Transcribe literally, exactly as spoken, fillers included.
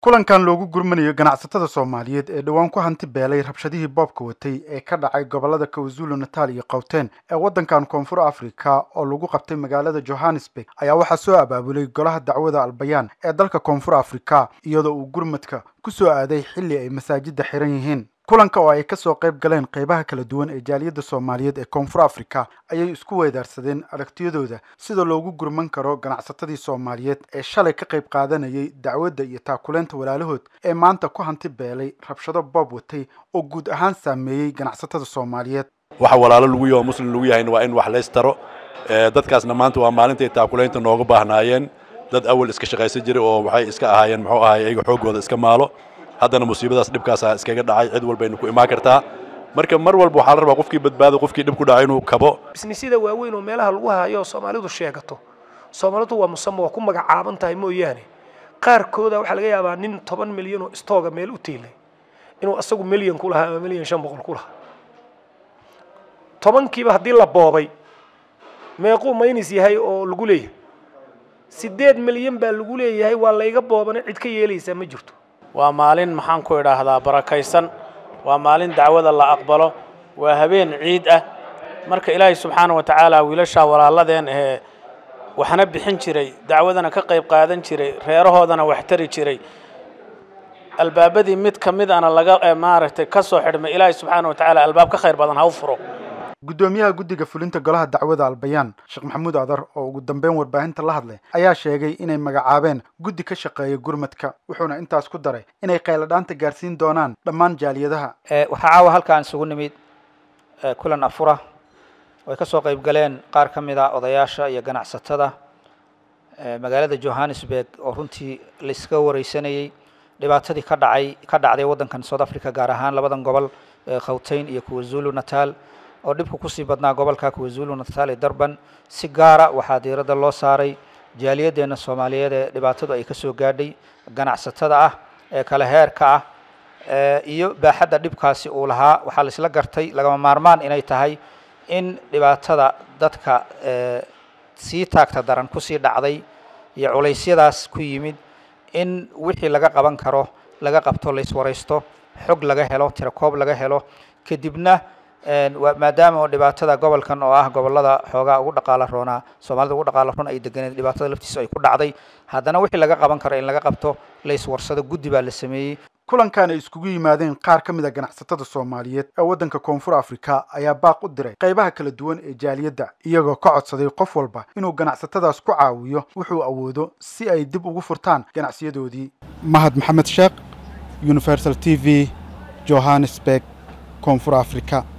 kulankan loogu gurmanayo ganacsatada Soomaaliyeed ee dhawaan ku hanti beelay rabshadihii boobka watay ee ka dhacay gobolada KwaZulu Natal iyo Gauteng ee wadankan Koonfur Afrika oo lagu qabtay magaalada Johannesburg ayaa waxa soo abaabulay golaha dacwada Albayaan ee dalka Koonfur Afrika iyadoo uu gurmadka ku soo aaday xilli ay masaajida xiran yihiin kulanka oo ay ka soo qayb galeen qaybaha kala duwan ee jaaliyada Soomaaliyeed ee Koonfur Afrika ayay isku weedaarsadeen aragtiyadooda sida loogu gurman karo ganacsatadii Soomaaliyeed ee shalay ka qayb qaadanayay dacwada iyo taakuleenta walaalahood ee maanta ku hanti beelay rabshado boob watay oo guud ahaan saameeyay ganacsatada Soomaaliyeed waxa walaalo lagu yahay muslim lagu yahay waa in wax la istaro dadkaasna maanta waa maalintii taakuleenta nooga baahnaayeen dad awal iska shaqaysan jiray oo waxay iska ahaayeen muxuu ahaay ayaga xoogooda iska maalo haddana musiibadaas dhibkaas iskaga dhacay cid walba inuu ku imaan kartaa marka mar walba waxa la rabaa qofkii badbaado qofkii dhib ku dhacay inuu kabo businessida waaweyn oo meelaha lagu hayo Soomaalidu sheegato Soomaalidu waa musamo waa ku magacaaban tahay mooyaane qaarkooda waxa laga yaabaa nin toban milyan oo stooga meel u tiilay inuu asagu milyan ku lahaa ama milyan shan boqol ku lahaa tobankiiba hadii la boobay meequu maynis yahay oo lagu leeyahay sideed milyan baa lagu leeyahay waa la iga boobana cid ka yeelaysa ma jirto waa maalin maxaan ku idhaahdaa barakaysan waa maalin dacwada la aqbalo waa habeen ciid ah marka Ilaahay subxaanahu wa ta'ala wiilasha walaaladeen ee waxana bixin jiray dacwadana ka qayb qaadan jiray reerahoodana wax tari jiray albaabadii mid kamid ana laga maaragtay ka soo xidhmay Ilaahay subxaanahu wa ta'ala albaab ka khayr badan ha u furo gudoomiyaha guddiga fulinta golaha dacwada Albayaan Sheekh Maxamuud Adar oo ugu dambeyn warbaahinta la hadlay ayaa sheegay inay magacaabeen guddi ka shaqeeya gurmadka wuxuuna intaas ku daray inay qayladhaanta gaarsiin doonaan dhammaan jaaliyadaha ee waxa caawa halkaan isugu nimid kulan afura oo ka soo qayb galeen qaar kamid ah odayaasha iyo ganacsatada magaalada Johannesburg oo runtii la iska wareysanayay dhibaatadii ka dhacay ka dhacday wadankan South Africa gaar ahaan labadan gobol Gauteng iyo KwaZulu Natal oo dibku ku sii badnaa gobolka KwaZulu Natal ee Durban si gaara waxa diirada loo saaray jaaliyadeena Soomaaliyeed ee dhibaatadu ay ka soo gaadhay ganacsatada ah ee kala heerka ah ee iyo baaxadda dhibkaasi uu lahaa waxa la isla gartay laga maarmaan inay tahay in dhibaatada dadka ee si taagta daran ku sii dhacday iyo culeysyadaas ku yimid in wixii laga qaban karo laga qabto la iswareysto xog laga helo tiro koob laga helo kadibna maadaama oo dhibaatada gobolkan oo ah gobolada xoogaa ugu dhaqaala roona Soomaalida ugu dhaqaala roona ay deganeen dhibaatada laftiisa ay ku dhacday haddana wixii laga qaban karo in laga qabto la iswarsado guddi baa la sameeyay kulankan ay iskugu yimaadeen qaar ka mid ah ganacsatada Soomaaliyeed ee wadanka Koonfur Afrika ayaa baaq u diray qaybaha kala duwan ee jaaliyada iyagoo ka codsaday qof walba inuu ganacsatadaas ku caawiyo wuxuu awoodo si ay dib ugu furtaan ganacsiyadoodii Mahad Maxamed Sheekh Universal T V Johannesburg Koonfur Afrika